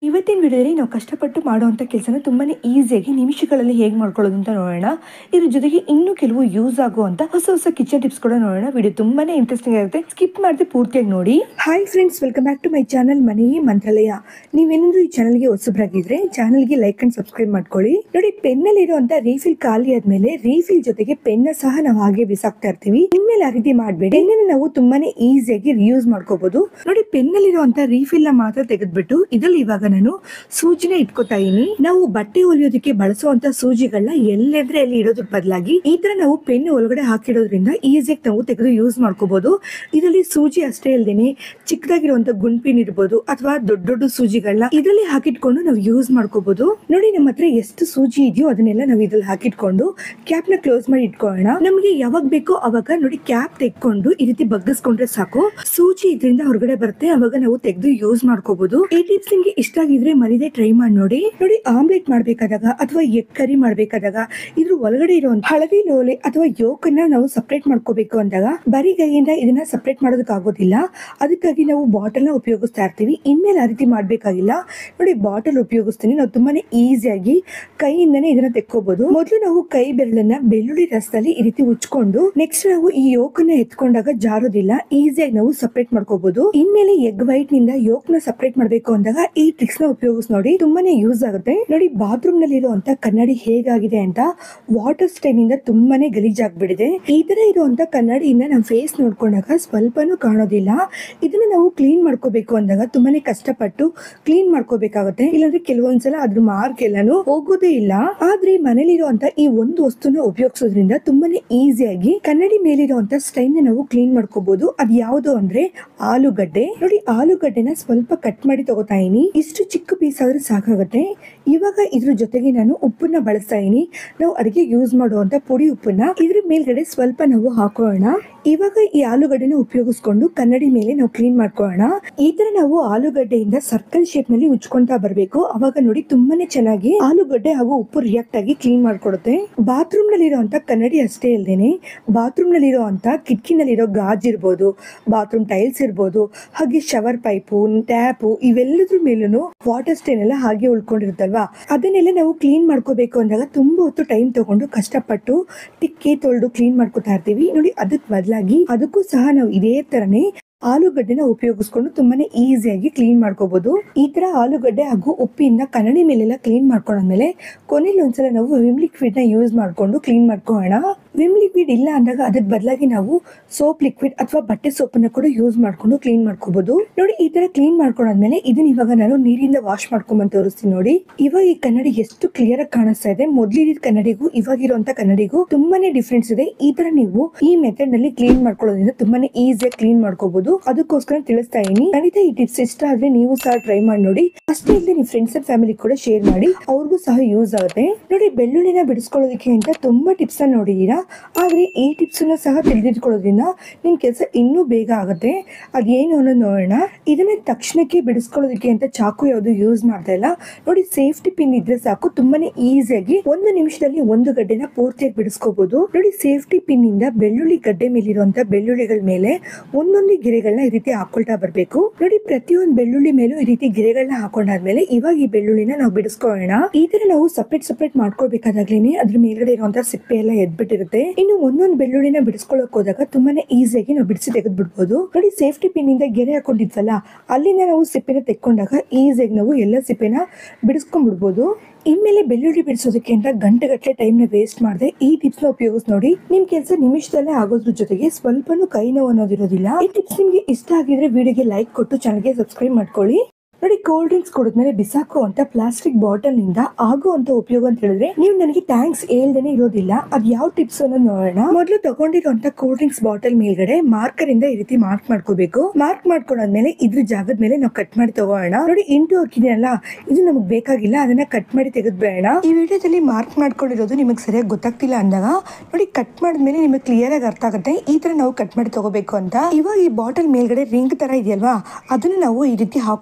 ಇವತ್ತಿನ ವಿಡಿಯೋದಲ್ಲಿ ನಾವು ಕಷ್ಟಪಟ್ಟು ಮಾಡುವಂಥ ಕೆಲಸನ ತುಂಬಾನೇ ಈಸಿಯಾಗಿ ನಿಮಿಷಗಳಲ್ಲಿ ಹೇಗೆ ಮಾಡ್ಕೊಳ್ಳೋದು ಅಂತ ನೋಡೋಣ. ಇದ್ರ ಜೊತೆಗೆ ಇನ್ನೂ ಕೆಲವು ಯೂಸ್ ಆಗುವಂತ ಹೊಸ ಕಿಚನ್ ಟಿಪ್ಸ್ ಕೂಡ ನೋಡೋಣ. ವಿಡಿಯೋ ತುಂಬಾನೇ ಇಂಟ್ರೆಸ್ಟಿಂಗ್ ಆಗುತ್ತೆ, ಸ್ಕಿಪ್ ಮಾಡದೆ ಪೂರ್ತಿಯಾಗಿ ನೋಡಿ. Hi friends, welcome back to my channel ಮನೆಯೇ ಮಂತ್ರಾಲಯ. ನೀವೇನಾದ್ರೂ ಈ ಚಾನಲ್ಗೆ ಹೊಸಬ್ರಾಗಿದ್ರೆ ಚಾನಲ್ಗೆ ಲೈಕ್ ಅಂಡ್ ಸಬ್ಸ್ಕ್ರೈಬ್ ಮಾಡ್ಕೊಳ್ಳಿ. ನೋಡಿ, ಪೆನ್ನಲ್ಲಿ ಇರುವಂತ ರೀಫಿಲ್ ಖಾಲಿ ಆದ್ಮೇಲೆ ರೀಫಿಲ್ ಜೊತೆಗೆ ಪೆನ್ನ ಸಹ ನಾವು ಹಾಗೆ ಬಿಸಾಕ್ತಾ ಇರ್ತೀವಿ. ಇನ್ಮೇಲೆ ಆ ರೀತಿ ಮಾಡಬೇಡಿ. ಪೆನ್ನ ನಾವು ತುಂಬಾನೇ ಈಸಿಯಾಗಿ ರಿಯೂಸ್ ಮಾಡ್ಕೋಬಹುದು. ನೋಡಿ, ಪೆನ್ನಲ್ಲಿ ಇರುವಂತ ರೀಫಿಲ್ ನ ಮಾತ್ರ ತೆಗೆದ್ಬಿಟ್ಟು ಇದ್ರಲ್ಲಿ ಇವಾಗ ನಾನು ಸೂಜಿನ ಇಟ್ಕೋತಾ ಇದೀನಿ. ನಾವು ಬಟ್ಟೆ ಹೊಲಿಯೋದಕ್ಕೆ ಬಳಸುವಂತ ಸೂಜಿಗಳನ್ನ ಎಲ್ಲೆದ್ರೆ ಅಲ್ಲಿ ಇಡೋದಕ್ಕೆ ಬದಲಾಗಿ ಈ ತರ ನಾವು ಪೆನ್ ಒಳಗಡೆ ಹಾಕಿಡೋದ್ರಿಂದ ಈಸಿಯಾಗಿ ನಾವು ತೆಗೆದು ಯೂಸ್ ಮಾಡ್ಕೋಬಹುದು. ಇದರಲ್ಲಿ ಸೂಜಿ ಅಷ್ಟೇ ಅಲ್ಲದೇನೆ ಚಿಕ್ಕದಾಗಿರುವಂತ ಗುಂಪಿನ್ ಇರ್ಬೋದು ಅಥವಾ ದೊಡ್ಡ ದೊಡ್ಡ ಸೂಜಿಗಳನ್ನ ಇದರಲ್ಲಿ ಹಾಕಿಟ್ಕೊಂಡು ನಾವು ಯೂಸ್ ಮಾಡ್ಕೋಬಹುದು. ನೋಡಿ, ನಮ್ಮ ಹತ್ರ ಎಷ್ಟು ಸೂಜಿ ಇದೆಯೋ ಅದನ್ನೆಲ್ಲ ನಾವು ಇದ್ರಲ್ಲಿ ಹಾಕಿಟ್ಕೊಂಡು ಕ್ಯಾಪ್ ನ ಕ್ಲೋಸ್ ಮಾಡಿ ಇಟ್ಕೊಳ್ಳೋಣ. ನಮಗೆ ಯಾವಾಗ ಬೇಕೋ ಅವಾಗ ನೋಡಿ ಕ್ಯಾಪ್ ತೆಕ್ಕೊಂಡು ಈ ರೀತಿ ಬಗ್ಗಿಸ್ಕೊಂಡ್ರೆ ಸಾಕು, ಸೂಜಿ ಇದರಿಂದ ಹೊರಗಡೆ ಬರುತ್ತೆ. ಅವಾಗ ನಾವು ತೆಗೆದು ಯೂಸ್ ಮಾಡ್ಕೋಬಹುದು. ಈ ಟಿಪ್ಸ್ ನಿಮ್ಗೆ ಇಷ್ಟ ಆಗಿದ್ರೆ ಮನೇಲೆ ಟ್ರೈ ಮಾಡಿ ನೋಡಿ. ನೋಡಿ, ಆಮ್ಲೆಟ್ ಮಾಡ್ಬೇಕಾದಾಗ ಅಥವಾ ಎಗ್ ಕರಿ ಮಾಡ್ಬೇಕಾದಾಗ ಇದ್ರ ಒಳಗಡೆ ಇರುವಂತ ಹಳದಿ ಲೋಲೆ ಅಥವಾ ಯೋಕನ್ನ ನಾವು ಸಪರೇಟ್ ಮಾಡ್ಕೋಬೇಕು ಅಂದಾಗ ಬರೀ ಕೈಯಿಂದ ಇದನ್ನ ಸಪರೇಟ್ ಮಾಡೋದಕ್ಕೆ ಆಗೋದಿಲ್ಲ. ಅದಕ್ಕಾಗಿ ನಾವು ಬಾಟಲ್ ನ ಉಪಯೋಗಿಸ್ತಾ ಇರ್ತೀವಿ. ಇನ್ಮೇಲೆ ಆ ರೀತಿ ಮಾಡ್ಬೇಕಾಗಿಲ್ಲ. ನೋಡಿ, ಬಾಟಲ್ ಉಪಯೋಗಿಸ್ತೀನಿ. ನಾವು ತುಂಬಾನೇ ಈಸಿಯಾಗಿ ಕೈಯಿಂದನೇ ಇದನ್ನ ತೆಕ್ಕೋಬಹುದು. ಮೊದಲು ನಾವು ಕೈ ಬೆರಳನ್ನ ಬೆಳ್ಳುಳ್ಳಿ ರಸದಲ್ಲಿ ಈ ರೀತಿ ಉಚ್ಕೊಂಡು ನೆಕ್ಸ್ಟ್ ನಾವು ಈ ಯೋಕನ್ನ ಎತ್ಕೊಂಡಾಗ ಜಾರೋದಿಲ್ಲ, ಈಸಿಯಾಗಿ ನಾವು ಸಪರೇಟ್ ಮಾಡ್ಕೋಬಹುದು. ಇನ್ಮೇಲೆ ಎಗ್ ವೈಟ್ ನಿಂದ ಯೋಕ್ ನ ಸಪರೇಟ್ ಮಾಡ್ಬೇಕು ಅಂದಾಗ ಈ ಟ್ರಿಕ್ಸ್ ನ ಉಪಯೋಗಿಸಿ ನೋಡಿ, ತುಂಬಾನೇ ಯೂಸ್ ಆಗುತ್ತೆ. ನೋಡಿ, ಬಾತ್ರೂಮ್ ನಲ್ಲಿ ಇರುವಂತ ಕನ್ನಡಿ ಹೇಗಾಗಿದೆ ಅಂತ ವಾಟರ್ ಸ್ಟೈನ್ ಇಂದ ತುಂಬಾನೇ ಗಲೀಜಾಗ್ಬಿಟ್ಟಿದೆ. ಈ ತರ ಇರುವಂತ ಕನ್ನಡಿಯಿಂದ ನಮ್ಮ ಫೇಸ್ ನೋಡ್ಕೊಂಡಾಗ ಸ್ವಲ್ಪನೂ ಕಾಣೋದಿಲ್ಲ. ಇದನ್ನ ನಾವು ಕ್ಲೀನ್ ಮಾಡ್ಕೋಬೇಕು ಅಂದಾಗ ತುಂಬಾನೇ ಕಷ್ಟಪಟ್ಟು ಕ್ಲೀನ್ ಮಾಡ್ಕೋಬೇಕಾಗುತ್ತೆ. ಇಲ್ಲಾಂದ್ರೆ ಕೆಲವೊಂದ್ಸಲ ಅದ್ರ ಮಾರ್ಕ್ ಎಲ್ಲಾನು ಹೋಗೋದೇ ಇಲ್ಲ. ಆದ್ರೆ ಮನೇಲಿರುವಂತ ಈ ಒಂದು ವಸ್ತುನ ಉಪಯೋಗಿಸೋದ್ರಿಂದ ತುಂಬಾನೇ ಈಸಿಯಾಗಿ ಕನ್ನಡಿ ಮೇಲಿರುವಂತ ಸ್ಟೈನ್ ನಾವು ಕ್ಲೀನ್ ಮಾಡ್ಕೋಬಹುದು. ಅದ್ ಯಾವ್ದು ಅಂದ್ರೆ ಆಲೂಗಡ್ಡೆ. ನೋಡಿ, ಆಲೂಗಡ್ಡೆನ ಸ್ವಲ್ಪ ಕಟ್ ಮಾಡಿ ತಗೋತಾ ಇದೀನಿ. ಇಷ್ಟು ಚಿಕ್ಕ ಪೀಸ್ ಆದ್ರೂ ಸಾಕಾಗುತ್ತೆ. ಇವಾಗ ಇದ್ರ ಜೊತೆಗೆ ನಾನು ಉಪ್ಪನ್ನ ಬಳಸ್ತಾ ಇದೀನಿ. ನಾವು ಅಡಿಗೆ ಯೂಸ್ ಮಾಡುವಂತ ಪುಡಿ ಉಪ್ಪನ್ನ ಇದ್ರ ಮೇಲ್ಗಡೆ ಸ್ವಲ್ಪ ನಾವು ಹಾಕೋಣ. ಇವಾಗ ಈ ಆಲೂಗಡ್ಡೆನ ಉಪಯೋಗಿಸ್ಕೊಂಡು ಕನ್ನಡಿ ಮೇಲೆ ನಾವು ಕ್ಲೀನ್ ಮಾಡ್ಕೊಳ್ಳೋಣ. ಈ ತರ ನಾವು ಆಲೂಗಡ್ಡೆಯಿಂದ ಸರ್ಕಲ್ ಶೇಪ್ ನಲ್ಲಿ ಉಚ್ಕೊಂತಾ ಬರ್ಬೇಕು. ಅವಾಗ ನೋಡಿ ತುಂಬಾನೇ ಚೆನ್ನಾಗಿ ಆಲೂಗಡ್ಡೆ ಹಾಗೂ ಉಪ್ಪು ರಿಯಾಕ್ಟ್ ಆಗಿ ಕ್ಲೀನ್ ಮಾಡ್ಕೊಡುತ್ತೆ. ಬಾತ್ರೂಮ್ ನಲ್ಲಿ ಇರುವಂತ ಕನ್ನಡಿ ಅಷ್ಟೇ ಅಲ್ದೇನೆ ಬಾತ್ರೂಮ್ ನಲ್ಲಿ ಇರುವಂತ ಕಿಟಕಿನಲ್ಲಿರೋ ಗಾಜ್ ಇರ್ಬೋದು, ಬಾತ್ರೂಮ್ ಟೈಲ್ಸ್ ಇರ್ಬೋದು, ಹಾಗೆ ಶವರ್ ಪೈಪು, ಟ್ಯಾಪು ಇವೆಲ್ಲದ್ರ ಮೇಲೂ ವಾಟರ್ ಸ್ಟೇನ್ ಎಲ್ಲ ಹಾಗೆ ಉಳ್ಕೊಂಡಿರುತ್ತಲ್ವಾ, ಅದನ್ನೆಲ್ಲ ನಾವು ಕ್ಲೀನ್ ಮಾಡ್ಕೋಬೇಕು ಅಂದಾಗ ತುಂಬಾ ಹೊತ್ತು ಟೈಮ್ ತಗೊಂಡು ಕಷ್ಟಪಟ್ಟು ತಿಕ್ಕಿ ತೊಳೆದು ಕ್ಲೀನ್ ಮಾಡ್ಕೊತಾ ಇರ್ತೀವಿ. ನೋಡಿ, ಅದಕ್ಕೆ ಬದಲಾಗಿ ಅದಕ್ಕೂ ಸಹ ನಾವು ಇದೇ ತರನೇ ಆಲೂಗಡ್ಡೆನ ಉಪಯೋಗಿಸ್ಕೊಂಡು ತುಂಬಾನೇ ಈಸಿಯಾಗಿ ಕ್ಲೀನ್ ಮಾಡ್ಕೋಬಹುದು. ಈ ತರ ಆಲೂಗಡ್ಡೆ ಹಾಗೂ ಉಪ್ಪಿಂದ ಕನ್ನಡಿ ಮೇಲೆಲ್ಲ ಕ್ಲೀನ್ ಮಾಡ್ಕೊಂಡ್ಮೇಲೆ ಕೊನೆಯಲ್ಲಿ ಒಂದ್ಸಲ ನಾವು ವಿಮ್ ಲಿಕ್ವಿಡ್ ನ ಯೂಸ್ ಮಾಡ್ಕೊಂಡು ಕ್ಲೀನ್ ಮಾಡ್ಕೊಳ್ಳೋಣ. ವಿಮ್ ಲಿಕ್ವಿಡ್ ಇಲ್ಲ ಅಂದಾಗ ಅದಕ್ಕೆ ಬದಲಾಗಿ ನಾವು ಸೋಪ್ ಲಿಕ್ವಿಡ್ ಅಥವಾ ಬಟ್ಟೆ ಸೋಪನ್ನ ಕೂಡ ಯೂಸ್ ಮಾಡ್ಕೊಂಡು ಕ್ಲೀನ್ ಮಾಡ್ಕೋಬಹುದು. ನೋಡಿ, ಈ ತರ ಕ್ಲೀನ್ ಮಾಡ್ಕೊಂಡ್ಮೇಲೆ ಇದನ್ನ ಇವಾಗ ನಾನು ನೀರಿಂದ ವಾಶ್ ಮಾಡ್ಕೊಂಡ್ ತೋರಿಸ್ತೀನಿ. ನೋಡಿ, ಇವಾಗ ಈ ಕನ್ನಡಿ ಎಷ್ಟು ಕ್ಲಿಯರ್ ಆಗಿ ಕಾಣಿಸ್ತಾ ಇದೆ. ಮೊದ್ಲಿರೋ ಕನ್ನಡಿಗೂ ಇವಾಗಿರುವಂತ ಕನ್ನಡಿಗೂ ತುಂಬಾನೇ ಡಿಫ್ರೆನ್ಸ್ ಇದೆ. ಈ ತರ ನೀವು ಈ ಮೆಥಡ್ ನಲ್ಲಿ ಕ್ಲೀನ್ ಮಾಡ್ಕೊಳ್ಳೋದ್ರಿಂದ ತುಂಬಾನೇ ಈಸಿಯಾಗಿ ಕ್ಲೀನ್ ಮಾಡ್ಕೋಬಹುದು. ಅದಕ್ಕೋಸ್ಕರ ತಿಳಿಸ್ತಾ ಇದೀನಿ. ಖಂಡಿತ ಈ ಟಿಪ್ಸ್ ಇಷ್ಟ ಆದ್ರೆ ನೀವು ಸಹ ಟ್ರೈ ಮಾಡಿ ನೋಡಿ. ಅಷ್ಟೇ ಇಲ್ಲದೆ ನೀವು ಫ್ರೆಂಡ್ಸ್ ಅಂಡ್ ಫ್ಯಾಮಿಲಿ ಕೂಡ ಶೇರ್ ಮಾಡಿ, ಅವ್ರಿಗೂ ಸಹ ಯೂಸ್ ಆಗುತ್ತೆ. ನೋಡಿ, ಬೆಳ್ಳುಳ್ಳಿನ ಬಿಡಿಸ್ಕೊಳ್ಳೋದಕ್ಕೆ ಅಂತ ತುಂಬಾ ಟಿಪ್ಸ್ ನೋಡಿದೀರಾ, ಆದ್ರೆ ಈ ಟಿಪ್ಸ್ ಸಹ ತಿಳಿದಿಟ್ಕೊಳ್ಳೋದ್ರಿಂದ ನಿಮ್ ಕೆಲಸ ಇನ್ನೂ ಬೇಗ ಆಗುತ್ತೆ. ಅದೇನು ಅನ್ನೋದು ನೋಡೋಣ. ಇದನ್ನ ತಕ್ಷಣಕ್ಕೆ ಬಿಡಿಸ್ಕೊಳ್ಳೋದಕ್ಕೆ ಅಂತ ಚಾಕು ಯಾವುದು ಯೂಸ್ ಮಾಡ್ತಾ ಇಲ್ಲ. ನೋಡಿ, ಸೇಫ್ಟಿ ಪಿನ್ ಇದ್ರೆ ಸಾಕು, ತುಂಬಾನೇ ಈಸಿಯಾಗಿ 1 ನಿಮಿಷದಲ್ಲಿ ಒಂದು ಗಡ್ಡೆನ ಪೂರ್ತಿಯಾಗಿ ಬಿಡಿಸ್ಕೋಬಹುದು. ನೋಡಿ, ಸೇಫ್ಟಿ ಪಿನ್ ಇಂದ ಬೆಳ್ಳುಳ್ಳಿ ಗಡ್ಡೆ ಮೇಲಿರುವಂತ ಬೆಳ್ಳುಳ್ಳಿಗಳ ಮೇಲೆ ಒಂದೊಂದು ಗೆರೆಗಳನ್ನ ಈ ರೀತಿ ಹಾಕೊಳ್ತಾ ಬರ್ಬೇಕು. ನೋಡಿ, ಪ್ರತಿಯೊಂದು ಬೆಳ್ಳುಳ್ಳಿ ಮೇಲೂ ಈ ರೀತಿ ಗೆರೆಗಳನ್ನ ಹಾಕೊಂಡಾದ್ಮೇಲೆ ಇವಾಗ ಈ ಬೆಳ್ಳುಳ್ಳಿನ ನಾವು ಬಿಡಿಸ್ಕೊಳ್ಳೋಣ. ಈ ತರ ನಾವು ಸಪರೇಟ್ ಮಾಡ್ಕೊಳ್ಬೇಕಾದಾಗ್ಲೇನೆ ಅದ್ರ ಮೇಲ್ಗಡೆ ಇರುವಂತ ಸಿಪ್ಪೆ ಎಲ್ಲ ಎದ್ಬಿಟ್ಟಿರುತ್ತೆ. ಇನ್ನು ಒಂದೊಂದು ಬೆಳ್ಳುಳ್ಳಿನ ಬಿಡಿಸ್ಕೊಳ್ಳೋಕೆ ಹೋದಾಗ ತುಂಬಾನೇ ಈಸಿಯಾಗಿ ನಾವು ಬಿಡಿಸಿ ತೆಗೆದು ಬಿಡ್ಬೋದು. ನೋಡಿ, ಸೇಫ್ಟಿ ಪಿನ್ ಇಂದ ಗೆರೆ ಹಾಕೊಂಡಿದ್ವಲ್ಲ, ಅಲ್ಲಿಂದ ನಾವು ಸಿಪ್ಪೆನ ತೆಕ್ಕೊಂಡಾಗ ಈಸಿಯಾಗಿ ನಾವು ಎಲ್ಲ ಸಿಪ್ಪೆನ ಬಿಡಿಸ್ಕೊಂಡ್ಬಿಡ್ಬೋದು. ಇನ್ಮೇಲೆ ಬೆಳ್ಳುಳ್ಳಿ ಬಿಡಿಸೋದಕ್ಕೆ ಅಂತ ಗಂಟೆಗಟ್ಟಲೆ ಟೈಮ್ ನ ವೇಸ್ಟ್ ಮಾಡದೆ ಈ ಟಿಪ್ಸ್ ನ ಉಪಯೋಗಿಸಿ ನೋಡಿ. ನಿಮ್ ಕೆಲಸ ನಿಮಿಷದಲ್ಲೇ ಆಗೋದ್ರ ಜೊತೆಗೆ ಸ್ವಲ್ಪನೂ ಕೈ ನೋವು ಅನ್ನೋದಿರೋದಿಲ್ಲ. ಈ ಟಿಪ್ಸ್ ನಿಮ್ಗೆ ಇಷ್ಟ ಆಗಿದ್ರೆ ವಿಡಿಯೋಗೆ ಲೈಕ್ ಕೊಟ್ಟು ಚಾನಲ್ಗೆ ಸಬ್ಸ್ಕ್ರೈಬ್ ಮಾಡ್ಕೊಳ್ಳಿ. ನೋಡಿ, ಕೋಲ್ಡ್ ಡ್ರಿಂಕ್ಸ್ ಕುಡಿದ್ಮೇಲೆ ಬಿಸಾಕುವಂತ ಪ್ಲಾಸ್ಟಿಕ್ ಬಾಟಲ್ ನಿಂದ ಆಗುವಂತ ಉಪಯೋಗ ಅಂತ ಹೇಳಿದ್ರೆ ನೀವು ನನಗೆ ಥ್ಯಾಂಕ್ಸ್ ಹೇಳ್ದೇನೆ ಇರೋದಿಲ್ಲ. ಅದ್ ಯಾವ ಟಿಪ್ಸ್ ಅನ್ನೋ ನೋಡೋಣ. ಮೊದಲು ತಗೊಂಡಿರುವಂತ ಕೋಲ್ಡ್ ಡ್ರಿಂಕ್ಸ್ ಬಾಟಲ್ ಮೇಲ್ಗಡೆ ಮಾರ್ಕರ್ ಇಂದ ಈ ರೀತಿ ಮಾರ್ಕ್ ಮಾಡ್ಕೋಬೇಕು. ಮಾರ್ಕ್ ಮಾಡ್ಕೊಂಡಾದ್ಮೇಲೆ ಇದ್ರ ಜಾಗದ ಮೇಲೆ ನಾವು ಕಟ್ ಮಾಡಿ ತಗೋಣ. ನೋಡಿ, ಇಂಟು ಹಾಕಿದೆಯಲ್ಲ, ಇದು ನಮಗ್ ಬೇಕಾಗಿಲ್ಲ, ಅದನ್ನ ಕಟ್ ಮಾಡಿ ತೆಗೆದ್ಬೇಡ. ಈ ವಿಡಿಯೋದಲ್ಲಿ ಮಾರ್ಕ್ ಮಾಡ್ಕೊಂಡಿರೋದು ನಿಮಗೆ ಸರಿಯಾಗಿ ಗೊತ್ತಾಗ್ತಿಲ್ಲ ಅಂದಾಗ ನೋಡಿ, ಕಟ್ ಮಾಡಿದ್ಮೇಲೆ ನಿಮಗೆ ಕ್ಲಿಯರ್ ಆಗಿ ಅರ್ಥ ಆಗುತ್ತೆ ಈ ತರ ನಾವು ಕಟ್ ಮಾಡಿ ತಗೋಬೇಕು ಅಂತ. ಇವಾಗ ಈ ಬಾಟಲ್ ಮೇಲ್ಗಡೆ ರಿಂಗ್ ತರ ಇದೆಯಲ್ವಾ, ಅದನ್ನ ನಾವು ಈ ರೀತಿ ಹಾಕೋಬೇಕು.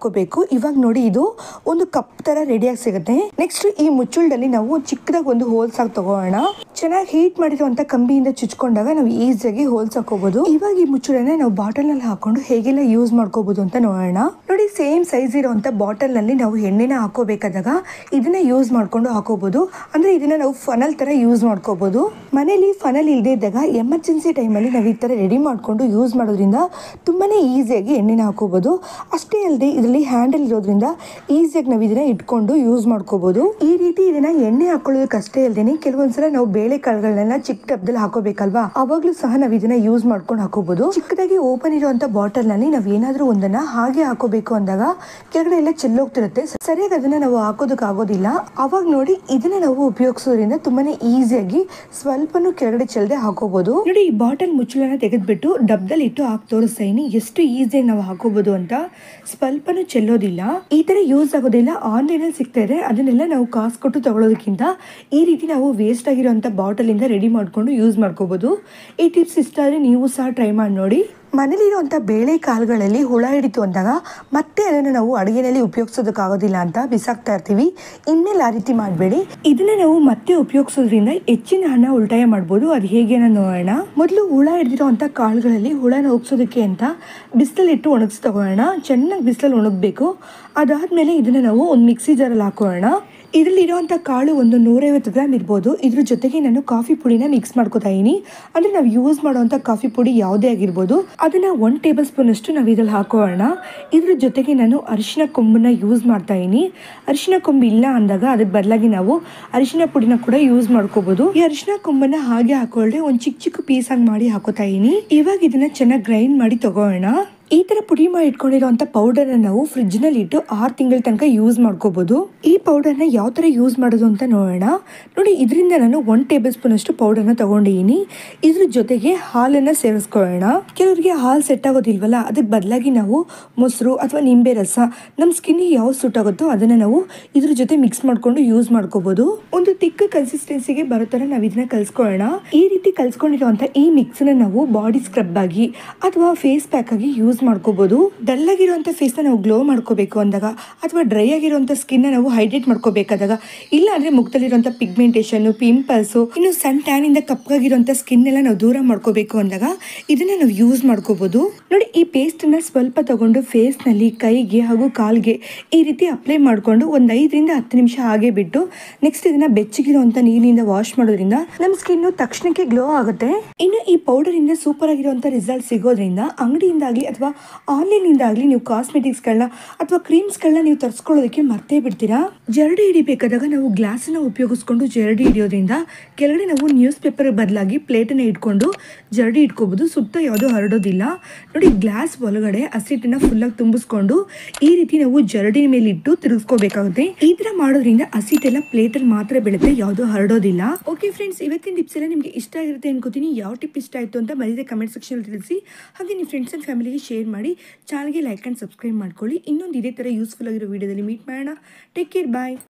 ಇವಾಗ ನೋಡಿ ಇದು ಒಂದು ಕಪ್ ತರ ರೆಡಿಯಾಗಿ ಸಿಗುತ್ತೆ. ನೆಕ್ಸ್ಟ್ ಈ ಮುಚ್ಚಳದಲ್ಲಿ ನಾವು ಚಿಕ್ಕದಾಗಿ ಒಂದು ಹೋಲ್ಸ್ ಆಗಿ ತಗೋಣ. ಚೆನ್ನಾಗಿ ಹೀಟ್ ಮಾಡಿರುವಂತ ಕಂಬಿಯಿಂದ ಚುಚ್ಕೊಂಡಾಗ ನಾವು ಈಸಿಯಾಗಿ ಹೋಲ್ಸ್ ಹಾಕೋಬಹುದು. ಇವಾಗ ಈ ಮುಚ್ಚಳನ ನಾವು ಬಾಟಲ್ ನಲ್ಲಿ ಹಾಕೊಂಡು ಹೇಗೆಲ್ಲ ಯೂಸ್ ಮಾಡ್ಕೋಬಹುದು ಅಂತ ನೋಡೋಣ. ನೋಡಿ ಸೇಮ್ ಸೈಜ್ ಇರುವಂತ ಬಾಟಲ್ ನಲ್ಲಿ ನಾವು ಎಣ್ಣೆನ ಹಾಕೋಬೇಕಾದಾಗ ಇದನ್ನ ಯೂಸ್ ಮಾಡ್ಕೊಂಡು ಹಾಕೋಬಹುದು. ಅಂದ್ರೆ ಇದನ್ನ ನಾವು ಫನಲ್ ತರ ಯೂಸ್ ಮಾಡ್ಕೋಬಹುದು. ಮನೇಲಿ ಫನಲ್ ಇಲ್ಲದೆ ಇದ್ದಾಗ ಎಮರ್ಜೆನ್ಸಿ ಟೈಮಲ್ಲಿ ನಾವು ಈ ತರ ರೆಡಿ ಮಾಡ್ಕೊಂಡು ಯೂಸ್ ಮಾಡೋದ್ರಿಂದ ತುಂಬಾನೇ ಈಸಿಯಾಗಿ ಎಣ್ಣೆನ ಹಾಕೋಬಹುದು. ಅಷ್ಟೇ ಅಲ್ಲದೆ ಇದರಲ್ಲಿ ಹ್ಯಾಂಡಲ್ ಇರೋದ್ರಿಂದ ಈಸಿಯಾಗಿ ನಾವು ಇದನ್ನ ಇಟ್ಕೊಂಡು ಯೂಸ್ ಮಾಡ್ಕೋಬಹುದು. ಈ ರೀತಿ ಇದನ್ನ ಎಣ್ಣೆ ಹಾಕೊಳ್ಳೋದಕ್ಕೆ ಅಷ್ಟೇ ಅಲ್ಲದೆ ಕೆಲವೊಂದ್ಸಲ ನಾವು ಬೇಳೆ ಕಾಳುಗಳನ್ನೆಲ್ಲ ಚಿಕ್ಕ ಡಬ್ಬದಲ್ಲಿ ಹಾಕೋಬೇಕಲ್ವಾ, ಅವಾಗ್ಲೂ ಸಹ ನಾವು ಇದನ್ನ ಯೂಸ್ ಮಾಡ್ಕೊಂಡು ಹಾಕೋಬಹುದು. ಚಿಕ್ಕದಾಗಿ ಓಪನ್ ಇರುವಂತ ಬಾಟಲ್ ನಲ್ಲಿ ನಾವ್ ಏನಾದ್ರೂ ಒಂದನ್ನ ಹಾಗೆ ಹಾಕೋಬೇಕು ಅಂದಾಗ ಕೆಳಗಡೆ ಎಲ್ಲ ಚೆಲ್ಲೋಗ್ತಿರುತ್ತೆ, ಸರಿಯಾಗಿ ಅದನ್ನ ನಾವು ಹಾಕೋದಕ್ಕೆ ಆಗೋದಿಲ್ಲ. ಅವಾಗ ನೋಡಿ ಇದನ್ನ ನಾವು ಉಪಯೋಗಿಸೋದ್ರಿಂದ ತುಂಬಾನೇ ಈಸಿಯಾಗಿ ಸ್ವಲ್ಪನೂ ಕೆಳಗಡೆ ಚೆಲ್ಲದೆ ಹಾಕೋಬಹುದು. ನೋಡಿ ಈ ಬಾಟಲ್ ಮುಚ್ಚಳನ ತೆಗೆದ್ಬಿಟ್ಟು ಡಬ್ಬದಲ್ಲಿ ಇಟ್ಟು ಹಾಕಿ ತೋರಿಸ್ತಾ ಇದೀನಿ ಎಷ್ಟು ಈಸಿಯಾಗಿ ನಾವು ಹಾಕೋಬಹುದು ಅಂತ. ಸ್ವಲ್ಪನೂ ಚೆಲ್ಲೋದಿಲ್ಲ, ಈ ತರ ಯೂಸ್ ಆಗೋದಿಲ್ಲ. ಆನ್ಲೈನ್ ಅಲ್ಲಿ ಸಿಗ್ತಾ ಇದೆ, ಅದನ್ನೆಲ್ಲ ನಾವು ಕಾಸು ಕೊಟ್ಟು ತಗೊಳ್ಳೋದಕ್ಕಿಂತ ಈ ರೀತಿ ನಾವು ವೇಸ್ಟ್ ಆಗಿರುವಂತ ಬಾಟಲ್ ಇಂದ ರೆಡಿ ಮಾಡ್ಕೊಂಡು ಯೂಸ್ ಮಾಡ್ಕೋಬಹುದು. ಈ ಟಿಪ್ಸ್ ಇಷ್ಟ ಆದ್ರೆ ನೀವು ಸಹ ಟ್ರೈ ಮಾಡಿ ನೋಡಿ. ಮನೇಲಿರುವಂಥ ಬೇಳೆ ಕಾಳುಗಳಲ್ಲಿ ಹುಳ ಹಿಡಿತು ಅಂದಾಗ ಮತ್ತೆ ಅದನ್ನು ನಾವು ಅಡುಗೆನಲ್ಲಿ ಉಪಯೋಗಿಸೋದಕ್ಕಾಗೋದಿಲ್ಲ ಅಂತ ಬಿಸಾಕ್ತಾ ಇರ್ತೀವಿ. ಇನ್ಮೇಲೆ ಆ ರೀತಿ ಮಾಡಬೇಡಿ. ಇದನ್ನ ನಾವು ಮತ್ತೆ ಉಪಯೋಗಿಸೋದ್ರಿಂದ ಹೆಚ್ಚಿನ ಹಣ ಉಳಿತಾಯ ಮಾಡ್ಬೋದು. ಅದು ಹೇಗೆ ನೋಡೋಣ. ಮೊದಲು ಹುಳ ಹಿಡಿದಿರೋಂಥ ಕಾಳುಗಳಲ್ಲಿ ಹುಳನ ಹೋಗ್ಸೋದಕ್ಕೆ ಅಂತ ಬಿಸಿಲಲ್ಲಿಟ್ಟು ಒಣಗಿಸಿ ತಗೋಣ. ಚೆನ್ನಾಗಿ ಬಿಸಿಲಲ್ಲಿ ಒಣಗಬೇಕು. ಅದಾದ್ಮೇಲೆ ಇದನ್ನ ನಾವು ಒಂದು ಮಿಕ್ಸಿ ಜಾರಲ್ಲಿ ಹಾಕೋಣ. ಇದರಲ್ಲಿ ಇರುವಂಥ ಕಾಳು ಒಂದು 150 ಗ್ರಾಮ್ ಇರ್ಬೋದು. ಇದ್ರ ಜೊತೆಗೆ ನಾನು ಕಾಫಿ ಪುಡಿನ ಮಿಕ್ಸ್ ಮಾಡ್ಕೋತಾ ಇದೀನಿ. ಅಂದ್ರೆ ನಾವು ಯೂಸ್ ಮಾಡುವಂಥ ಕಾಫಿ ಪುಡಿ ಯಾವುದೇ ಆಗಿರ್ಬೋದು, ಅದನ್ನ 1 ಟೇಬಲ್ ಸ್ಪೂನ್ ಅಷ್ಟು ನಾವು ಇದ್ರಲ್ಲಿ ಹಾಕೋಣ. ಇದ್ರ ಜೊತೆಗೆ ನಾನು ಅರಿಶಿನ ಕೊಂಬನ್ನ ಯೂಸ್ ಮಾಡ್ತಾ ಇದೀನಿ. ಅರಿಶಿನ ಕೊಂಬು ಇಲ್ಲ ಅಂದಾಗ ಅದಕ್ಕೆ ಬದಲಾಗಿ ನಾವು ಅರಿಶಿನ ಪುಡಿನ ಕೂಡ ಯೂಸ್ ಮಾಡ್ಕೋಬಹುದು. ಈ ಅರಿಶಿನ ಕೊಂಬನ್ನ ಹಾಗೆ ಹಾಕೊಳ್ಳದೆ ಒಂದು ಚಿಕ್ಕ ಚಿಕ್ಕ ಪೀಸ್ ಆಗಿ ಮಾಡಿ ಹಾಕೋತಾ ಇದೀನಿ. ಇವಾಗ ಇದನ್ನ ಚೆನ್ನಾಗಿ ಗ್ರೈಂಡ್ ಮಾಡಿ ತಗೋಣ. ಈ ತರ ಪುಡಿ ಮಾಡಿ ಇಟ್ಕೊಂಡಿರುವಂತ ಪೌಡರ್ ನಾವು ಫ್ರಿಡ್ಜ್ ನಲ್ಲಿ ಇಟ್ಟು 6 ತಿಂಗಳ ತನಕ ಯೂಸ್ ಮಾಡ್ಕೋಬಹುದು. ಈ ಪೌಡರ್ ನ ಯಾವ ತರ ಯೂಸ್ ಮಾಡೋದು ಅಂತ ನೋಡೋಣ. ನೋಡಿ ಇದರಿಂದ ನಾನು 1 ಟೇಬಲ್ ಸ್ಪೂನ್ ಅಷ್ಟು ಪೌಡರ್ ನ ತಗೊಂಡಿದ್ದೀನಿ. ಇದ್ರ ಜೊತೆಗೆ ಹಾಲನ್ನ ಸೇರಿಸ್ಕೊಳ್ಳೋಣ. ಕೆಲವರಿಗೆ ಹಾಲು ಸೆಟ್ ಆಗೋದಿಲ್ವಲ್ಲ, ಅದಕ್ಕೆ ಬದಲಾಗಿ ನಾವು ಮೊಸರು ಅಥವಾ ನಿಂಬೆ ರಸ ನಮ್ಮ ಸ್ಕಿನ್ ಯಾವ ಸೂಟ್ ಆಗುತ್ತೋ ಅದನ್ನ ನಾವು ಇದ್ರ ಜೊತೆ ಮಿಕ್ಸ್ ಮಾಡ್ಕೊಂಡು ಯೂಸ್ ಮಾಡ್ಕೋಬಹುದು. ಒಂದು ತಿಕ್ಕ ಕನ್ಸಿಸ್ಟೆನ್ಸಿಗೆ ಬರೋ ತರ ನಾವು ಇದನ್ನ ಕಲ್ಸ್ಕೊಳ್ಳೋಣ. ಈ ರೀತಿ ಕಲ್ಸ್ಕೊಂಡಿರುವಂತ ಈ ಮಿಕ್ಸ್ ನ ನಾವು ಬಾಡಿ ಸ್ಕ್ರಬ್ ಆಗಿ ಅಥವಾ ಫೇಸ್ ಪ್ಯಾಕ್ ಆಗಿ ಯೂಸ್ ಮಾಡ್ಕೋಬಹುದು. ಡಲ್ ಆಗಿರುವಂತ ಫೇಸ್ ನ ನಾವು ಗ್ಲೋ ಮಾಡ್ಕೋಬೇಕು ಅಂದಾಗ ಅಥವಾ ಡ್ರೈ ಆಗಿರುವಂತ ಸ್ಕಿನ್ ನ ನಾವು ಹೈಡ್ರೇಟ್ ಮಾಡ್ಕೋಬೇಕಾದಾಗ, ಇಲ್ಲ ಅಂದ್ರೆ ಮುಖದಲ್ಲಿರುವಂತ ಪಿಗ್ಮೆಂಟೇಷನ್, ಪಿಂಪಲ್ಸ್, ಇನ್ನು ಸನ್ ಟ್ಯಾನ್ ಇಂದ ಕಪ್ಪಗಾಗಿರುವಂತ ಸ್ಕಿನ್ ಎಲ್ಲ ನಾವು ದೂರ ಮಾಡ್ಕೋಬೇಕು ಅಂದಾಗ ಇದನ್ನ ನಾವು ಯೂಸ್ ಮಾಡ್ಕೋಬಹುದು. ನೋಡಿ ಈ ಪೇಸ್ಟ್ ನ ಸ್ವಲ್ಪ ತಗೊಂಡು ಫೇಸ್ ನಲ್ಲಿ, ಕೈಗೆ ಹಾಗೂ ಕಾಲ್ಗೆ ಈ ರೀತಿ ಅಪ್ಲೈ ಮಾಡ್ಕೊಂಡು ಒಂದು 5 ರಿಂದ 10 ನಿಮಿಷ ಹಾಗೆ ಬಿಟ್ಟು ನೆಕ್ಸ್ಟ್ ಇದನ್ನ ಬೆಚ್ಚಗಿರುವಂತ ನೀರಿನಿಂದ ವಾಶ್ ಮಾಡೋದ್ರಿಂದ ನಮ್ಮ ಸ್ಕಿನ್ ತಕ್ಷಣಕ್ಕೆ ಗ್ಲೋ ಆಗುತ್ತೆ. ಇನ್ನು ಈ ಪೌಡರ್ ಇಂದ ಸೂಪರ್ ಆಗಿರುವಂತ ರಿಸಲ್ಟ್ ಸಿಗೋದ್ರಿಂದ ಅಂಗಡಿಯಿಂದಾಗ್ಲಿ ಅಥವಾ ಆನ್ಲೈನ್ ಇಂದಾಗ್ಲಿ ನೀವು ಕಾಸ್ಮೆಟಿಕ್ಸ್ ಗಳನ್ನ ಅಥವಾ ಕ್ರೀಮ್ಸ್ ಗಳನ್ನ ನೀವು ತರಿಸ್ಕೊಳ್ಳೋದಕ್ಕೆ ಮರ್ತೇ ಬಿಡ್ತೀರಾ. ಜರಡಿ ಹಿಡಿಬೇಕಾದಾಗ ನಾವು ಗ್ಲಾಸ್ ನ ಉಪಯೋಗಿಸ್ಕೊಂಡು ಜರಡಿ ಹಿಡಿಯೋದ್ರಿಂದ ಕೆಳಗಡೆ ನಾವು ನ್ಯೂಸ್ ಪೇಪರ್ ಬದಲಾಗಿ ಪ್ಲೇಟ್ ಅನ್ನ ಇಟ್ಕೊಂಡು ಜರಡಿ ಇಟ್ಕೋಬಹುದು. ಸುತ್ತ ಯಾವುದೋ ಹರಡೋದಿಲ್ಲ. ನೋಡಿ ಗ್ಲಾಸ್ ಒಳಗಡೆ ಹಸಿಟ್ಟನ್ನ ಫುಲ್ ಆಗಿ ತುಂಬಿಸ್ಕೊಂಡು ಈ ರೀತಿ ನಾವು ಜರಡಿ ಮೇಲೆ ಇಟ್ಟು ತಿರುಗಿಸ್ಕೋಬೇಕಾಗುತ್ತೆ. ಈ ತರ ಮಾಡೋದ್ರಿಂದ ಹಸಿಟ್ಟೆಲ್ಲ ಪ್ಲೇಟ್ ಅಲ್ಲಿ ಮಾತ್ರ ಬೀಳುತ್ತೆ, ಯಾವುದೋ ಹರಡೋದಿಲ್ಲ. ಓಕೆ ಫ್ರೆಂಡ್ಸ್, ಇವತ್ತಿನ ಟಿಪ್ಸ್ ಎಲ್ಲ ನಿಮ್ಗೆ ಇಷ್ಟ ಆಗಿರುತ್ತೆ ಅನ್ಕೋತೀನಿ. ಯಾವ ಟಿಪ್ ಇಷ್ಟ ಆಯ್ತು ಅಂತ ಮರೀದೆ ಕಮೆಂಟ್ ಸೆಕ್ಷನ್ ಅಲ್ಲಿ ತಿಳಿಸಿ. ಹಾಗೆ ನಿಮ್ಮ ಫ್ರೆಂಡ್ಸ್ ಅಂಡ್ ಫ್ಯಾಮಿಲಿಗೆ ಶೇರ್ ಮಾಡಿ. ಚಾನಲ್ಗೆ ಲೈಕ್ ಅಂಡ್ ಸಬ್ಸ್ಕ್ರೈಬ್ ಮಾಡ್ಕೊಳ್ಳಿ. ಇನ್ನೊಂದು ಇದೇ ತರ ಯೂಸ್ಫುಲ್ ಆಗಿರೋ ವಿಡಿಯೋದಲ್ಲಿ ಮೀಟ್ ಮಾಡೋಣ. ಟೇಕ್ ಕೇರ್, ಬಾಯ್.